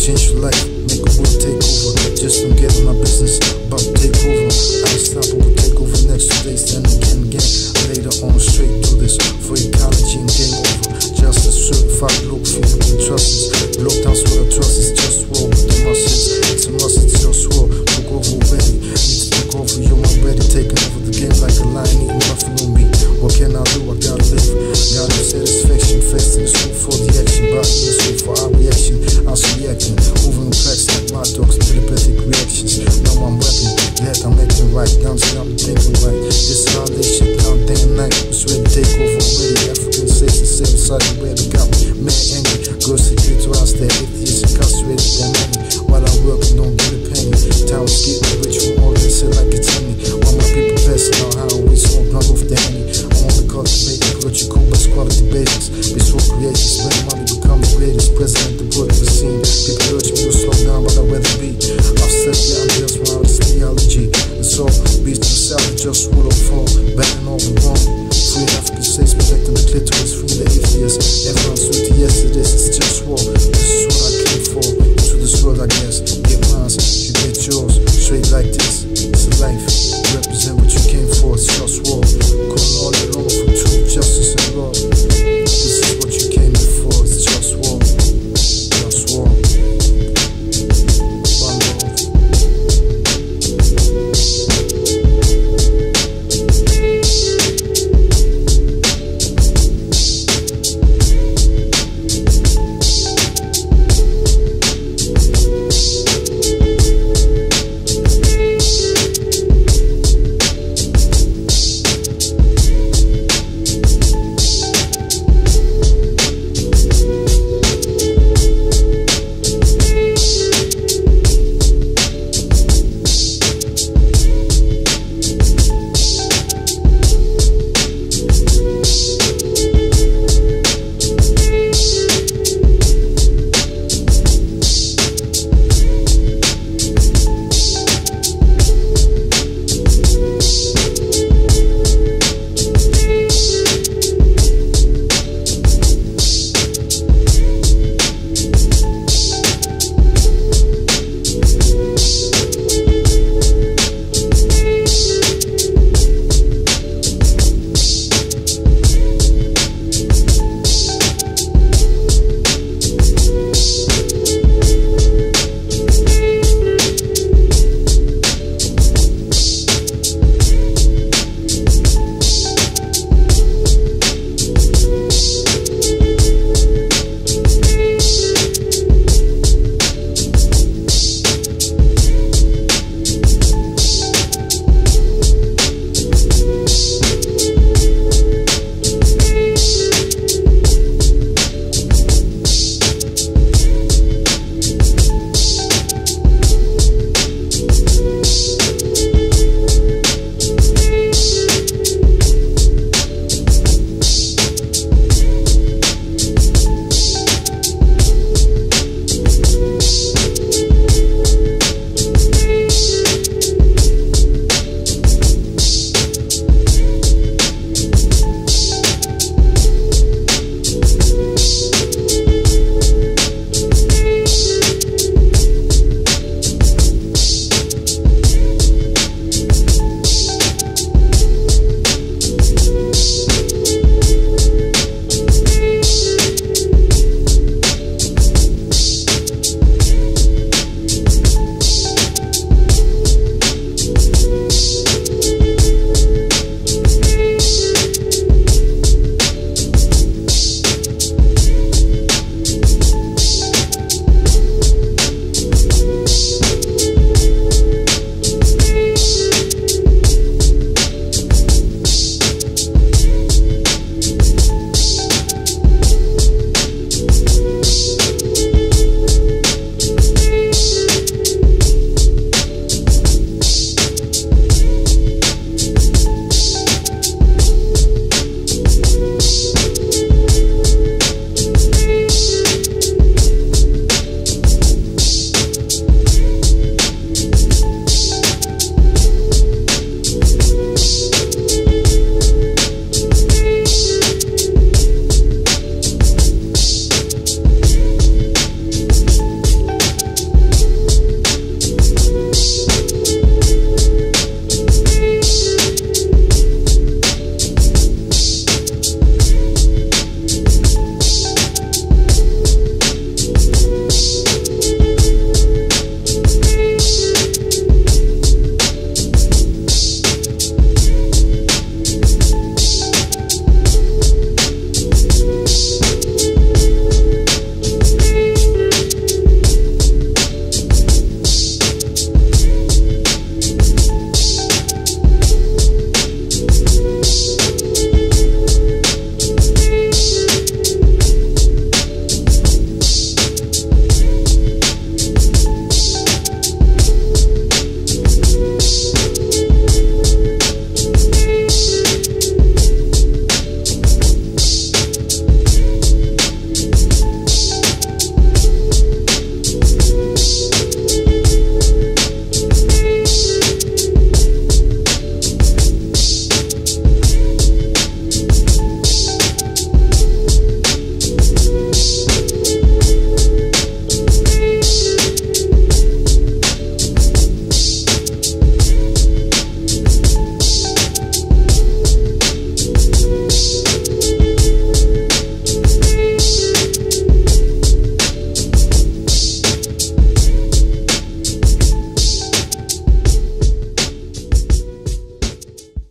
change for life, make a world take over. Just don't get in my business, about to take over. Unstoppable take over next today, stand again. Later on, straight to this for ecology and game over. Just a certified look for you can trust us. Look down what I trust is just war with the muscles. It's a must, it's just war. Took over already, need to take over. Yo, I'm ready, taking over the game like a lion eating buffalo meat. What can I do? I gotta live. Got no satisfaction, fasting is food for the action. Body is food for our reaction. I'm reacting, moving cracks like my dogs, telepathic reactions. Now I'm rapping, that I'm acting right. Guns down, I'm thinking right. This is how they shit down day and night. It's ready to take over already. African 67 side, where they got me mad angry. Girls declitorize, that atheist